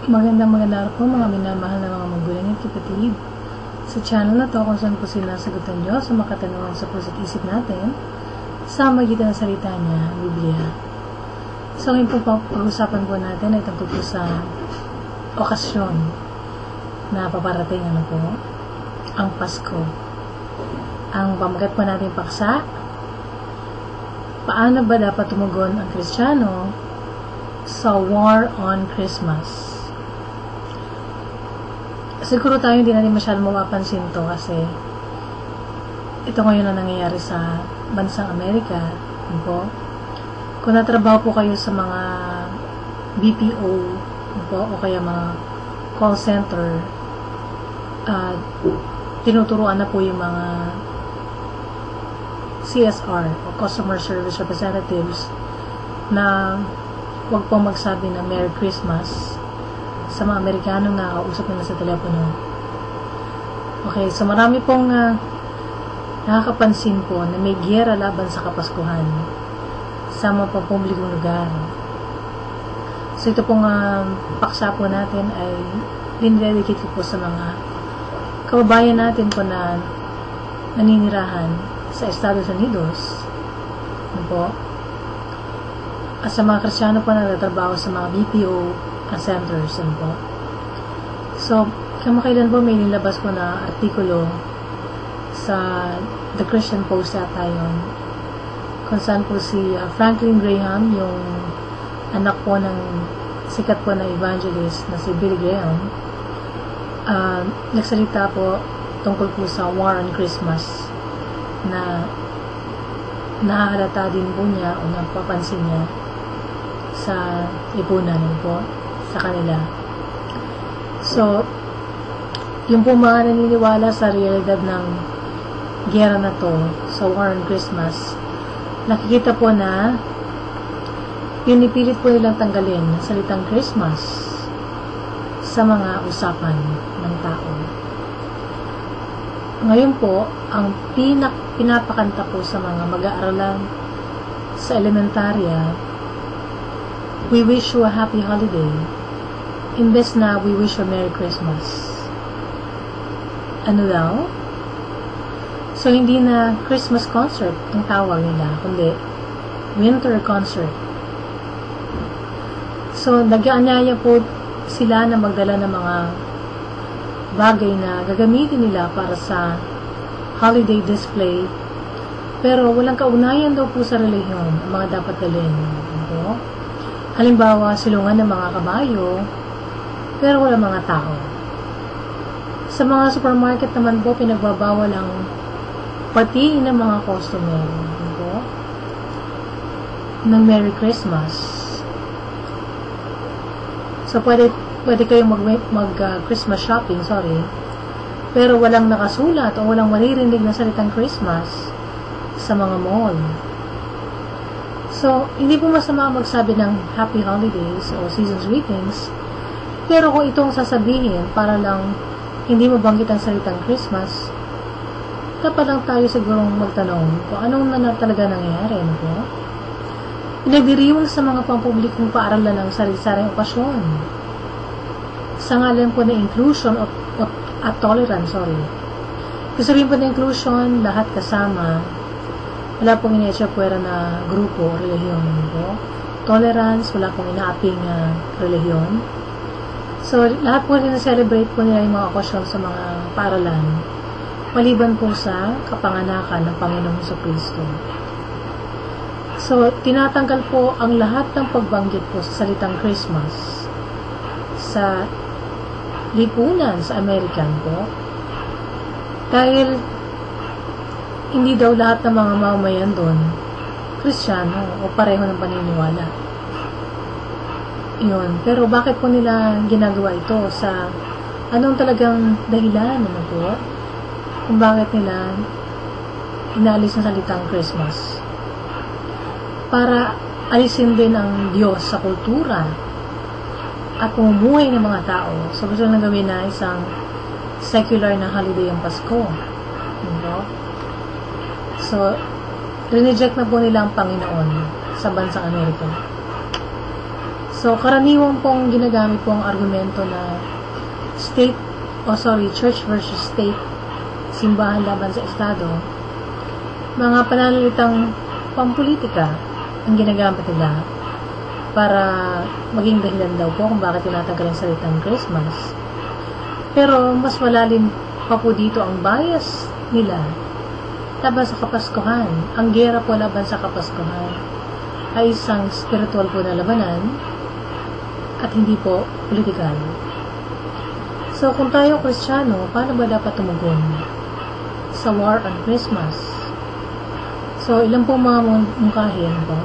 Magandang araw po mga minamahal na mga magulang at kapatid. Sa channel na to kung saan po sinasagutan Diyos sa mga katanungan sa puso't isip natin sa magitan ng salita niya, Biblia. So ngayon po pag-usapan po natin ay tungkol po sa okasyon na paparating ang Pasko. Ang pamagat po natin paksa, paano ba dapat tumugon ang Kristiyano sa war on Christmas? Siguro tayo hindi natin masyadong mapapansin to kasi ito ngayon na nangyayari sa bansang Amerika. Kung natrabaho po kayo sa mga BPO o kaya mga call center, tinuturuan na po yung mga CSR o Customer Service Representatives na huwag pong magsabi na Merry Christmas sa mga Amerikano na kausap nila sa telepono. Okay, so marami pong nakakapansin po na may giyera laban sa Kapaskuhan sa mga pampublikong lugar. So ito pong paksa po natin ay dinedicate po sa mga kababayan natin po na naninirahan sa Estados Unidos. At sa mga Kristiyano po na nagtatrabaho sa mga BPO centers. So, kamakailan po may nilabas po na artikulo sa The Christian Post yata yun, kung saan po si Franklin Graham, yung anak po ng sikat po na evangelist na si Billy Graham, nagsalita po tungkol po sa war on Christmas na nahahalata din po niya o napapansin niya sa lipunan po sa kanila. So, yung po mga naniniwala sa realidad ng giyera na to sa war on Christmas, nakikita po na pinipilit po nilang tanggalin ang salitang Christmas sa mga usapan ng tao. Ngayon po, ang pinapakanta po sa mga mag-aaralan sa elementarya, we wish you a happy holiday, imbes na we wish you a Merry Christmas. Ano daw? So, hindi na Christmas concert ang tawag nila, kundi winter concert. So, nag-aanyaya po sila na magdala ng mga bagay na gagamitin nila para sa holiday display, pero walang kaugnayan daw po sa relihiyon ang mga dapat dalhin. Halimbawa, silungan ng mga kabayo, pero wala mga tao. Sa mga supermarket naman po, pinagbabawal ang patiin ng mga customer ng Merry Christmas. So, pwede kayong mag-Christmas shopping, pero walang nakasulat o walang maririnig na salitang Christmas sa mga mall. So, hindi po masama magsabi ng Happy Holidays o Season's Greetings, pero kung itong sasabihin para lang hindi mabanggit ang salitang Christmas, dapat lang tayo sigurong magtanong kung anong talaga nangyayari. Pinagdiriwang sa mga pampublikong paaralan ng sari-saring okasyon sa ngalan po na inclusion at tolerance. Kasi rin po na inclusion, lahat kasama, wala pong inietsapwera na grupo o relihiyon. Tolerance, wala pong inaaping relihiyon. So, lahat po rin na-celebrate po nila yung mga okasyon sa mga paaralan, maliban po sa kapanganakan ng Panginoong Jesucristo. So, tinatanggal po ang lahat ng pagbanggit po sa salitang Christmas sa lipunan sa American po. Dahil hindi daw lahat ng mga mamamayan doon Kristiyano o pareho ng paniniwala. Yun. Pero bakit po nila ginagawa ito? Sa anong talagang dahilan kung bakit nila inalis ang salitang Christmas? Para alisin din ang Diyos sa kultura at pumumuhay ng mga tao. So, gusto lang gawin na isang secular na holiday ang Pasko. So, rineject na po nila ang Panginoon sa bansang Amerika. So, So, karaniwang pong ginagamit pong argumento na church versus state, simbahan laban sa estado, mga pananalitang pampolitika ang ginagamit nila para maging dahilan daw po kung bakit tinatanggal ang salitang Christmas. Pero mas malalim pa po dito ang bias nila laban sa Kapaskuhan. Ang gera po laban sa Kapaskuhan ay isang spiritual po na labanan at hindi po politikal. So, kung tayo Kristiyano, paano ba dapat tumugon sa war on Christmas? So, ilan po mga mungkahin po?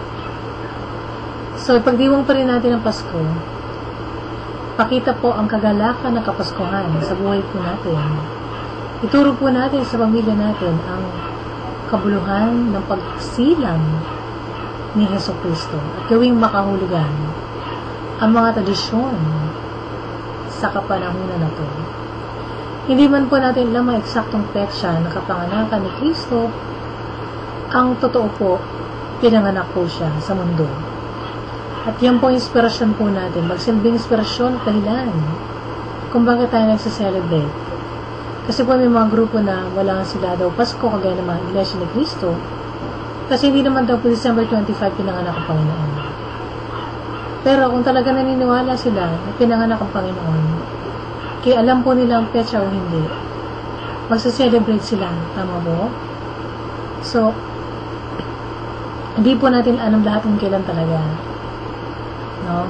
So, ipagdiwang pa rin natin ang Pasko. Pakita po ang kagalakan ng Kapaskuhan sa buhay po natin. Ituro po natin sa pamilya natin ang kabuluhan ng pagsilang ni Hesus Kristo at gawing makahulugan ang mga tradisyon sa kapanahunan na to. Hindi man po natin alam ang eksaktong petsa ng kapanganakan ni Kristo, ang totoo po, pinanganak po siya sa mundo. At yan po inspirasyon po natin, magsilbing inspirasyon at dahilan kung bakit tayo nagsaselebrate. Kasi po may mga grupo na wala sila daw Pasko kagaya ng mga Iglesia ni Kristo, kasi hindi naman daw po December 25 pinanganak ang Panginoon. Pero kung talaga naniniwala sila na pinanganak ang Panginoon, kaya alam po nila ang petsa o hindi, magsaselebrate sila. Tama po? So, hindi po natin alam lahat kung kailan talaga. No?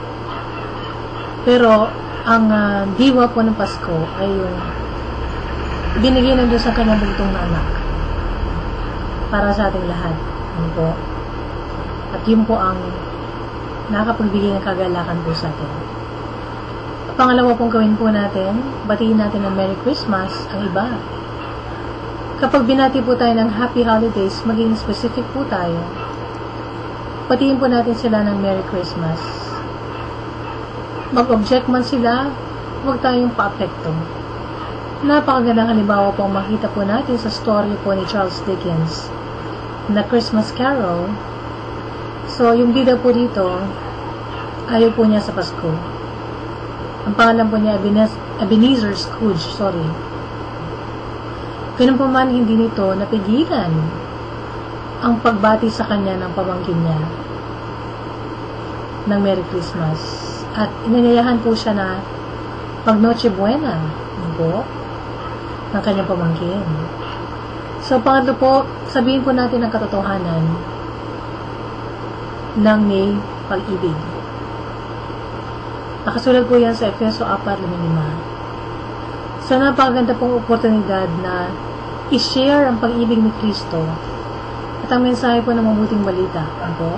Pero, ang diwa po ng Pasko ay yung binigyan ng Diyos ang kanyang bugtong na anak para sa ating lahat. Ano po? At yun po ang nakapagbigay ng kagalakan po sa atin. Pangalawa pong gawin po natin, batiin natin ng Merry Christmas ang iba. Kapag binati po tayo ng Happy Holidays, maging specific po tayo. Batiin po natin sila ng Merry Christmas. Mag-object man sila, huwag tayong pa-apekto. Napakagandang halimbawa po ang makita po natin sa story po ni Charles Dickens na Christmas Carol. So, yung bida po dito, ayaw po niya sa Pasko. Ang pangalan po niya, Ebenezer Scrooge, Ganun po man, hindi nito napigilan ang pagbati sa kanya ng pamangkin niya ng Merry Christmas. At inanyayahan po siya na pag Noche Buena, po, ng kanyang pamangkin. So, pangatlo po, sabihin po natin ang katotohanan ng may pag-ibig. Nakasulat po yan sa Efeso 4:5. So, napakaganda pong oportunidad na i-share ang pag-ibig ni Kristo at ang mensahe po ng mabuting balita. Ano?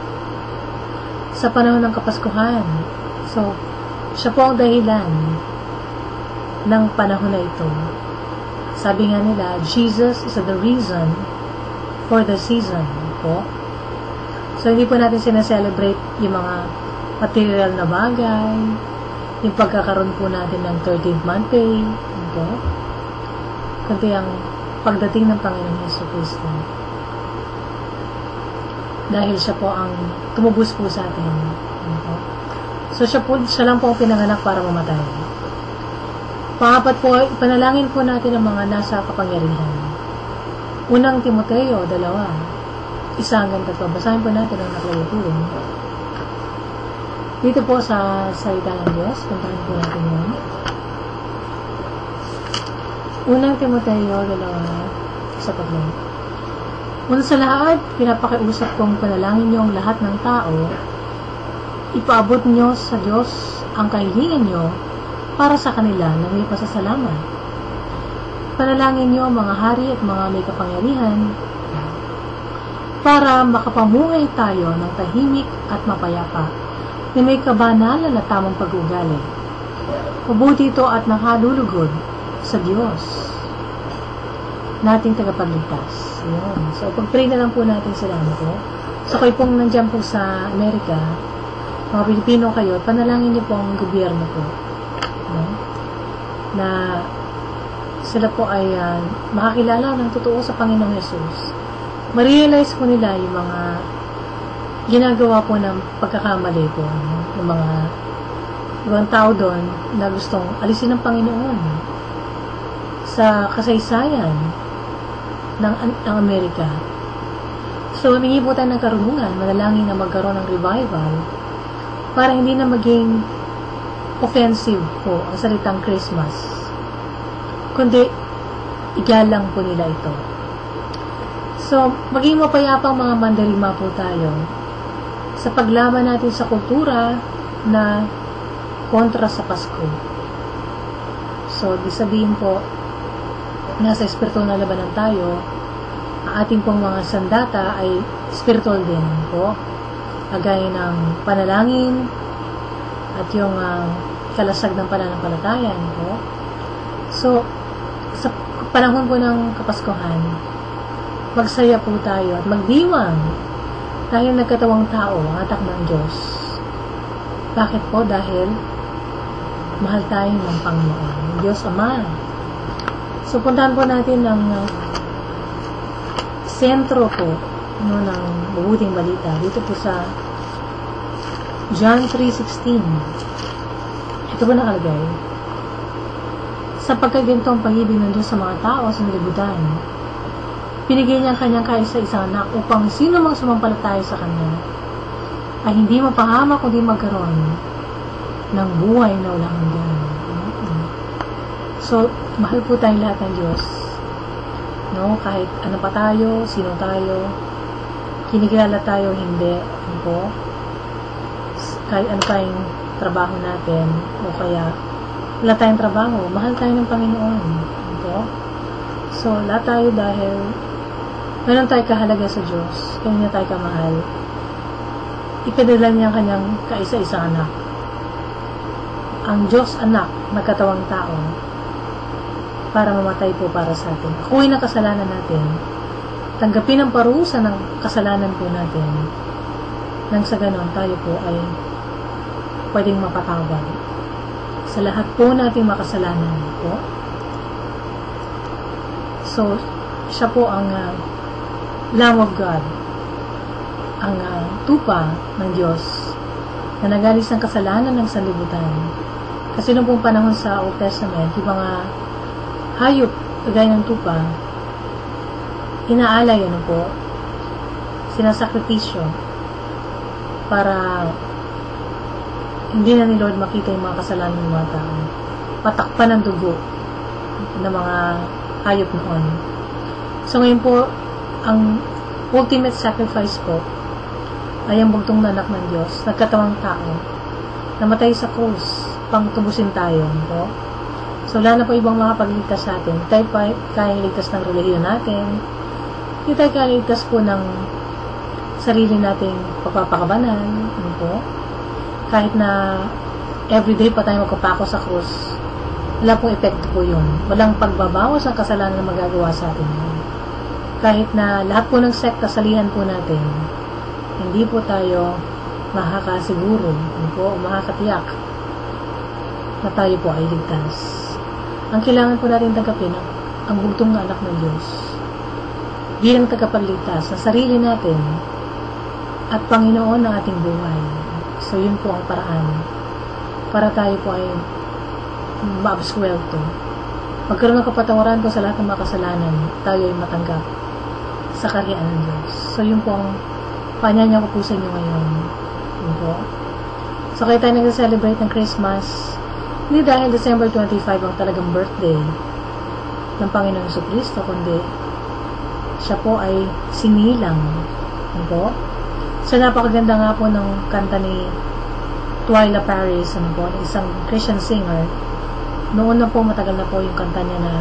Sa panahon ng Kapaskuhan. So, siya po ang dahilan ng panahon na ito. Sabi nga nila, Jesus is the reason for the season. Po. So, hindi po natin sinaselebrate yung mga material na bagay, yung pagkakaroon po natin ng 13th month pay, po. Kundi ang pagdating ng Panginoon Hesus Kristo. Dahil siya po ang tumubos po sa atin. Po. So, siya lang po ang pinanganak para mamatay. Pangapat po, ipanalangin po natin ang mga nasa kapangyarihan. Unang Timoteo 2, 1-3. Basahin po natin ang nakalagay po. Dito po sa salita ng Diyos, puntahan po natin yun. Unang Timoteo 2, 1-3. Una sa lahat, pinapakiusap kong panalangin niyo ang lahat ng tao, ipaabot niyo sa Diyos ang kahilingan niyo para sa kanila na may pasasalamat. Panalangin niyo ang mga hari at mga may kapangyarihan para makapamuhay tayo ng tahimik at mapayapa na may kabanalan na tamang pag-uugali. Mabuti ito at nakalulugod sa Diyos nating tagapagligtas. Yun. So, pag-pray na lang po natin sila po. So, kayo pong nandiyan po sa Amerika, mga Pilipino kayo, panalangin niyo po ang gobyerno po. No? Na sila po ay makakilala ng totoo sa Panginoong Hesus. Ma-realize po nila yung mga ginagawa po ng pagkakamali po ng mga ibang tao doon na gustong alisin ng Panginoon sa kasaysayan ng Amerika. So, humingi po tayo ng karunungan, manalangin na magkaroon ng revival para hindi na maging offensive po ang salitang Christmas, kundi igalang po nila ito. So, maging mapayapang mga mandarima po tayo sa paglaban natin sa kultura na kontra sa Pasko. So, di sabihin po, nasa espiritual na labanan tayo, ang ating pong mga sandata ay spiritual din po. Agay ng panalangin at yung kalasag ng pananampalataya po. So, sa panahon po ng Kapaskuhan, magsaya po tayo at magdiwang dahil nagkatawang tao ang anak ng Diyos. Bakit po? Dahil mahal tayo ng Panginoon, Diyos Ama. So, puntahan po natin ang sentro po ng mabuting balita. Dito po sa John 3:16. Ito po nakalagay. Sapagkat ganito ang pag-ibig ng Diyos sa mga tao sa nilibutan, pinigay niya ang kanyang kaisa-isang anak upang sino mang sumampalataya sa kanya ay hindi mapahama kundi magkaroon ng buhay na walang hanggan. So, mahal po tayong lahat ng Diyos. No? Kahit ano pa tayo, sino tayo, kinikilala tayo, hindi. Ano po? Kahit ano tayong trabaho natin, o kaya wala tayong trabaho, mahal tayo ng Panginoon. Ano po? So, lahat tayo dahil meron tayo kahalaga sa Diyos, kaya niya tayo kamahal. Ipadala niya ang kanyang kaisa-isang anak. Ang Diyos anak, nagkatawang tao, para mamatay po para sa atin. Akuin ang kasalanan natin. Tanggapin ang parusa ng kasalanan po natin. Nang sa ganon, tayo po ay pwedeng mapatawad sa lahat po nating makasalanan po. So, siya po ang Lamb of God, ang tupa ng Diyos na nagalis ng kasalanan ng sanlibutan. Kasi noong pong panahon sa Old Testament, yung mga hayop, kagaya ng tupa, inaalay, ano po, sinasakripisyo para hindi na ni Lord makita yung mga kasalanan ng mga tao. Patakpan ng dugo ng mga hayop noon. So ngayon po, ang ultimate sacrifice po ay ang bugtong na anak ng Diyos, nagkatawang tao, namatay sa krus, pang tubusin tayo, po. So, wala na po ibang mga pagligtas sa atin. Tayo pa kayang ligtas ng relihiyon natin. Hindi tayo kayang ligtas po ng sarili nating pagpapakabanan. Ano po? Kahit na everyday pa tayo magpapako sa krus, wala pong epekto po yun. Walang pagbabawas ang kasalanan na magagawa sa atin. Kahit na lahat po ng sekta salihan po natin, hindi po tayo makakasiguro, ano po, makakatiyak na tayo po ay ligtas. Ang kailangan po natin tanggapin ang bugtong na anak ng Diyos bilang tagapagligtas sa sarili natin at Panginoon ng ating buhay. So, yun po ang paraan para tayo po ay maabsuelto. Magkaroon ng kapatawaran po sa lahat ng mga kasalanan, tayo ay matanggap sa karyaan ng Diyos. So, yun po ang panyanya ko po sa inyo ngayon. Yun po. So, kaya tayo nag-celebrate ng Christmas, hindi dahil December 25 ang talagang birthday ng Panginoong Jesucristo, kundi siya po ay sinilang. Ano po? So, napakaganda nga po ng kanta ni Twyla Paris, ano po, isang Christian singer. Noon na po, matagal na po yung kanta niya na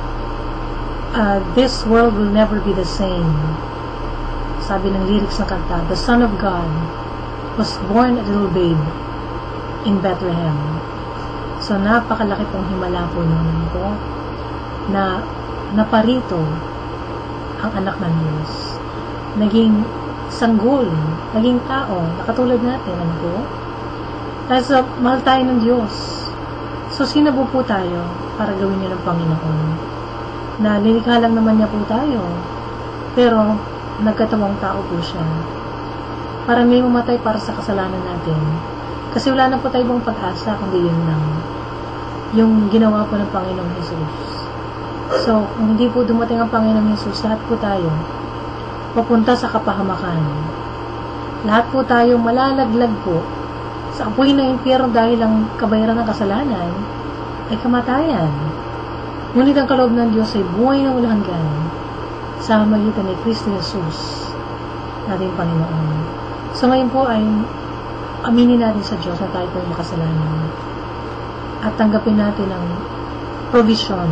this world will never be the same. Sabi ng lyrics ng kanta, the Son of God was born a little babe in Bethlehem. So, napakalaki pong himala po noon po na naparito ang anak ng Diyos. Naging sanggol, naging tao, nakatulad natin, ano po? Dahil sa mahal tayo ng Diyos. So, sinabu po tayo para gawin niya ng Panginoon. Na lilikha lang naman niya po tayo. Pero, nagkatawang tao po siya. para may mamatay para sa kasalanan natin. Kasi wala na po tayo ibang pag-asa, kundi yun lang. Yung ginawa po ng Panginoong Jesus. So, kung hindi po dumating ang Panginoong Jesus, lahat po tayo papunta sa kapahamakan. Lahat po tayo malalaglag po sa apoy ng impyerno dahil ang kabayaran ng kasalanan ay kamatayan. Ngunit ang kaloob ng Diyos ay buhay na walang hanggan sa magitan ni Kristo Jesus, nating Panginoon. So ngayon po ay aminin natin sa Diyos na tayo po ay makasalanan at tanggapin natin ang provision.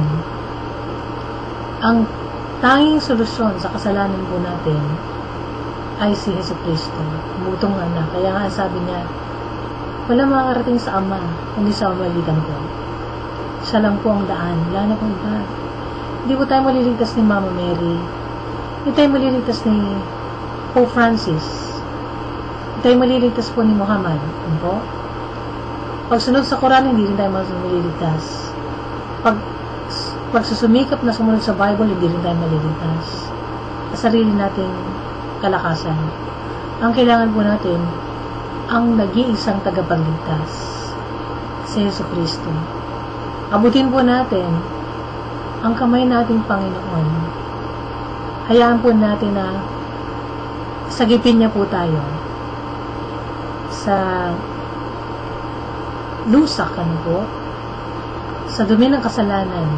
Ang tanging solusyon sa kasalanan po natin ay si Hesus Kristo, butong anak. Kaya nga sabi niya, wala makakarating sa Ama, kundi sa pamamagitan ko. Siya lang po ang daan, wala na pong iba. Hindi po tayo maliligtas ni Mama Mary, hindi tayo maliligtas ni Pope Francis, hindi tayo maliligtas po ni Muhammad. Ano po? Pag sunod sa Quran, hindi rin tayo maliligtas. Pag susumikap na sumunod sa Bible, hindi rin tayo maliligtas. Sa sarili nating kalakasan. Ang kailangan po natin, ang nag-iisang tagapagligtas, si Hesus Kristo. Abutin po natin ang kamay nating Panginoon. Hayaan po natin na sagipin niya po tayo sa lusak, ano po, sa dumi ng kasalanan,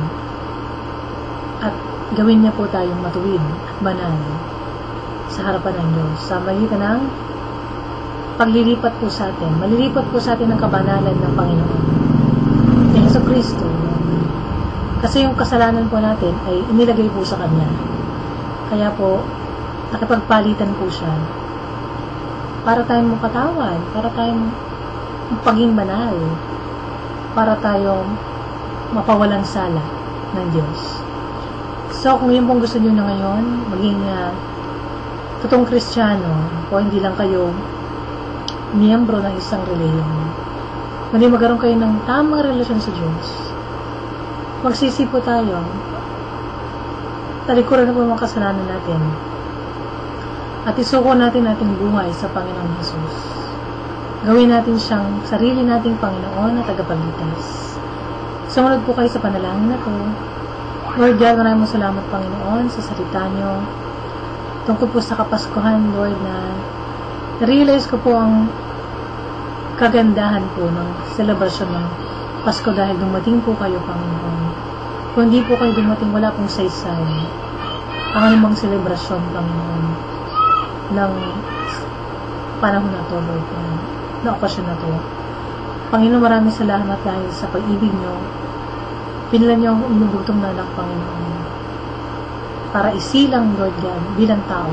at gawin niya po tayong matuwid at banal sa harapan ng Diyos. Sa magitan ng paglilipat po sa atin, malilipat po sa atin ang kabanalan ng Panginoon, ni Hesus Kristo. Kasi yung kasalanan po natin ay inilagay po sa Kanya. Kaya po, nakipagpalitan po siya para tayong makatawad, para tayong paging banal, para tayong mapawalang sala ng Diyos. So, kung yun pong gusto nyo na ngayon, maging totoong Kristiyano, o hindi lang kayo miyembro ng isang reliyon, kundi magkaroon kayo ng tamang relasyon sa Diyos, magsisi po tayo, talikuran na po mga kasalanan natin, at isuko natin ating buhay sa Panginoong Jesus. Gawin natin siyang sarili nating Panginoon at tagapagligtas. Sumunod po kayo sa panalangin na to. Lord God, maraming salamat, Panginoon, sa salita niyo tungkol po sa Kapaskuhan, Lord, na na-realize ko po ang kagandahan po ng selebrasyon ng Pasko dahil dumating po kayo, Panginoon. Kung hindi po kayo dumating, wala pong saysay ang anumang selebrasyon, Panginoon, ng panahon na to, Lord, na okasyon na to. Panginoon, maraming salamat dahil sa pag-ibig nyo. Pinala niyo ang inubugtong na anak, Panginoon, para isilang, Lord God, bilang tao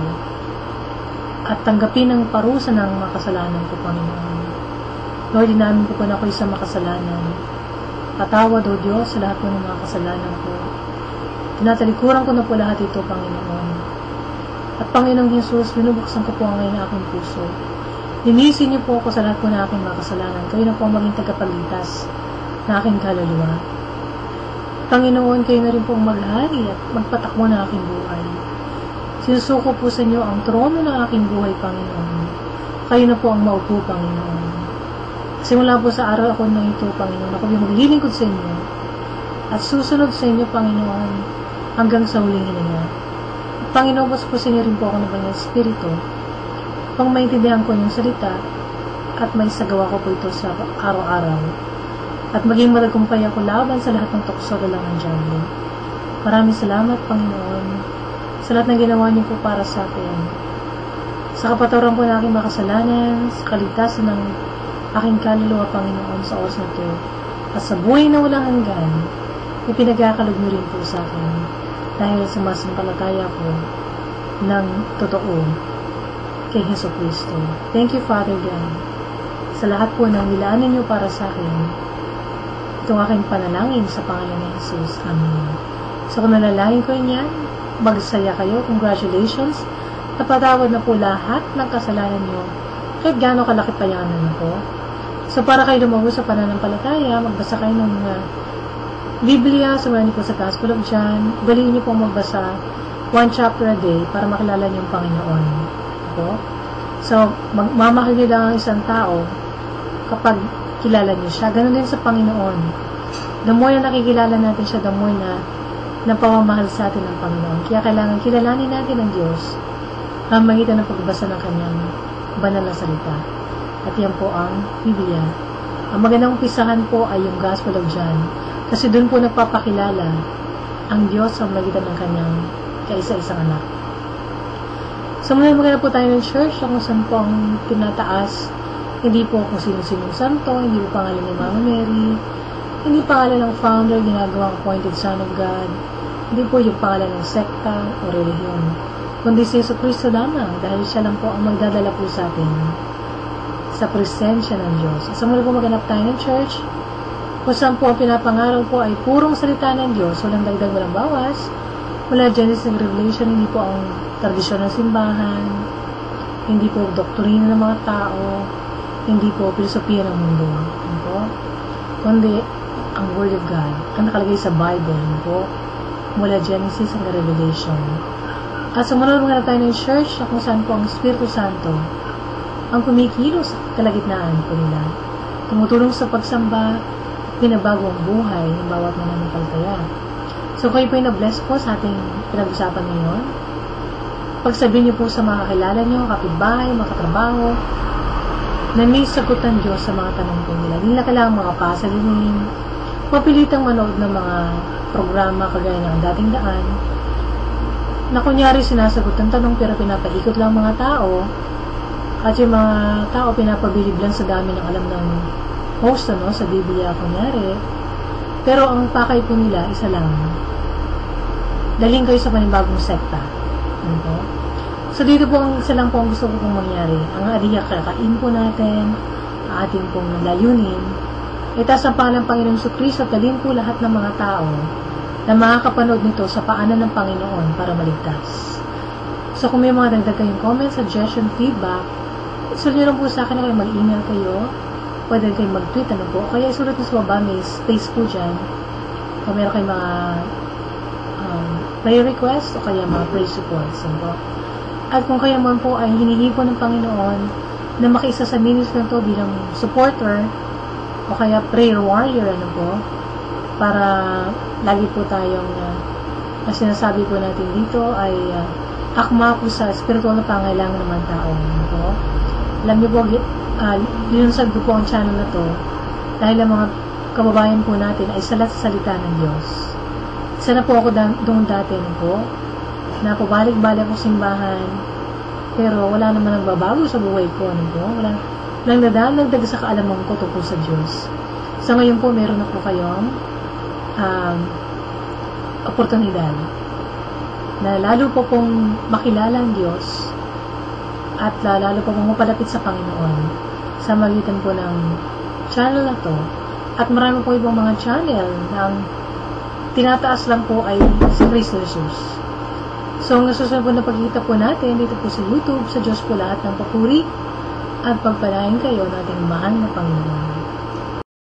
at tanggapin ang parusa ng mga kasalanan ko, Panginoon. Lord, inamin ko po na ako isang makasalanan. Patawad, O Diyos, sa lahat po ng mga kasalanan ko. Tinatalikuran ko na po lahat ito, Panginoon. At Panginoong Jesus, binubuksan ko po ang ngayon aking puso. Linisin niyo po ako sa lahat po ng aking mga kasalanan. Kayo na po ang maging tagapagligtas na aking kaluluwa. Panginoon, kayo na rin po ang maghari at magpatakbo ng aking buhay. Sinusuko po sa inyo ang trono ng aking buhay, Panginoon. Kayo na po ang maupo, Panginoon. Simula po sa araw ako na ito, Panginoon, ako yung maglilingkod sa inyo at susunod sa inyo, Panginoon, hanggang sa huling hininga. Panginoon, basta po sa inyo rin po ako ng Banal Espiritu pang maintindihan ko yung salita at may sagawa ko po ito sa araw-araw at maging matagumpay ako laban sa lahat ng tukso lang ng Diablo. Maraming salamat, Panginoon, sa lahat ng ginawa niyo po para sa akin, sa kapatawaran po ng aking makasalanan, sa kaligtasan ng aking kaluluwa, Panginoon, sa oras na ito, at sa buhay na walang hanggan, ipinagkakalog niyo rin po sa akin dahil sa masampalataya po ng totoo kay Hesus Kristo. Thank you, Father God, sa lahat po ng nilaanan niyo para sa akin. Itong aking panalangin sa pangalan ni Jesus. Amen. So kung nalalangin ko yan, magsaya kayo. Congratulations. Napatawad na po lahat ng kasalanan niyo kahit gaano kalaki pa yan po. So para kayo lumago sa pananampalataya, magbasa kayo ng Biblia, sumayan niyo po sa Gospel of John. Galing niyo po magbasa 1 chapter a day para makilala niyo ang Panginoon. Ako? So, magmamahal niyo lang ang isang tao kapag kilala niyo siya. Ganun din sa Panginoon. The more na nakikilala natin siya, the more na napamamahal sa atin ng Panginoon. Kaya kailangan kilalanin natin ang Diyos pamagitan ng pagbasa ng kanyang banal na salita. At yan po ang Biblia. Ang magandang umpisahan po ay yung Gospel of John. Kasi doon po nagpapakilala ang Diyos sa magitan ng kanyang kaisa-isang anak. So, maganda po tayo ng church kung saan po ang tinataas. Hindi po kung sino-sinong santo, hindi po pangalan ni Mama Mary, hindi pangalan ng founder, ginagawang appointed son of God, hindi po yung pangalan ng sekta o relihiyon, kundi si Yesu Cristo lamang, dahil siya lang po ang magdadala po sa atin sa presensya ng Diyos. So, mula po maganap tayo ng church, kung saan po ang pinapangaraw po ay purong salita ng Diyos, walang dagdag, walang bawas, mula Genesis and Revelation, hindi po ang tradisyon ng simbahan, hindi po doktrina ng mga tao, hindi po filosofiya ng mundo, hindi po, kundi ang Word of God, ang nakalagay sa Bible, hindi po, mula Genesis and Revelation. At sumunod mga tayo ng church, kung saan po ang Espiritu Santo, ang kumikilos sa kalagitnaan po nila, tumutulong sa pagsamba, pinabago ang buhay ng bawat mananampalataya. So, kayo po yung na-bless po sa ating pinag-usapan ngayon. Pagsabihin niyo po sa mga kakilala niyo, kapitbahay, mga katrabaho, na may sagot ang Diyos sa mga tanong po nila. Hindi na kailangan mga pasalinin, mapilitang manood ng mga programa kagaya ng dating daan, na kunyari sinasagot ang tanong pero pinapaikot lang mga tao, at yung mga tao pinapabilib lang sa dami ng alam ng host sa Biblia kunyari, pero ang pakay po nila isa lang, daling kayo sa panibagong sekta. Ano? So dito po ang isa lang po ang gusto ko pong mangyari, ang adiyak kakain po natin, ang ating pong layunin, itaas ang pangalan ng Panginoong Jesucristo at dalhin po lahat ng mga tao na makakapanood nito sa paanan ng Panginoon para maligtas. So kung may mga dagdag kayong comments, suggestion, feedback, isulat nyo lang po sa akin, kayo mag-email kayo, pwede kayong mag-tweet, ano po, kaya isulat nyo sa baba, may space po dyan, kung meron kayong mga prayer request o kaya mga prayer supports, ano po. At kung kayo man po ay hinihingi po ng Panginoon na makiisa sa ministry na to bilang supporter o kaya prayer warrior, ano po, para lagi po tayong sinasabi po natin dito ay akma po sa spiritual na pangailangan ng mga tao, ano po. Alam niyo po, linunsad ko po ang channel na to dahil ang mga kababayan po natin ay salat sa salita ng Diyos. Isa na po ako doon dati po, na pabalik-balik ako simbahan, pero wala naman nagbabago sa buhay ko, ano po, walang nagdagdag sa kaalaman ko tungkol sa Diyos. Sa ngayon po, meron na po kayong oportunidad na lalo po pong makilala ang Diyos at lalo po pong mapalapit sa Panginoon sa magitan po ng channel na to. At marami po ibang mga channel na ang tinataas lang po ay si Cristo Jesus. So, ang nasusunod po na pagkita po natin dito po sa YouTube, sa Diyos po lahat ng papuri at pagpalain kayo ng ating mahal na Panginoon.